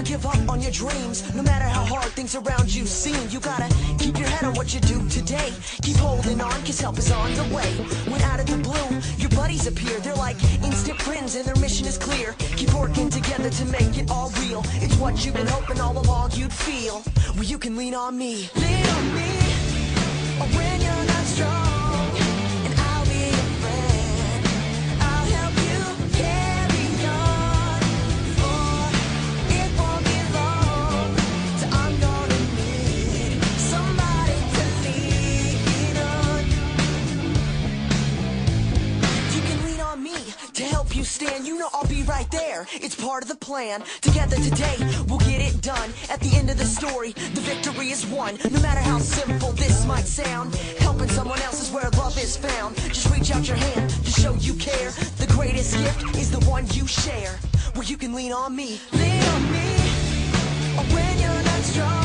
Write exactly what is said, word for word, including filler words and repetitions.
Never give up on your dreams, no matter how hard things around you seem. You gotta keep your head on what you do today. Keep holding on, cause help is on the way. When out of the blue, your buddies appear. They're like instant friends and their mission is clear. Keep working together to make it all real. It's what you've been hoping all along you'd feel. Well, you can lean on me. Lean on me when you're not strong. To help you stand, you know I'll be right there. It's part of the plan. Together today, we'll get it done. At the end of the story, the victory is won. No matter how simple this might sound, helping someone else is where love is found. Just reach out your hand to show you care. The greatest gift is the one you share. Where you can lean on me. Lean on me when you're not strong.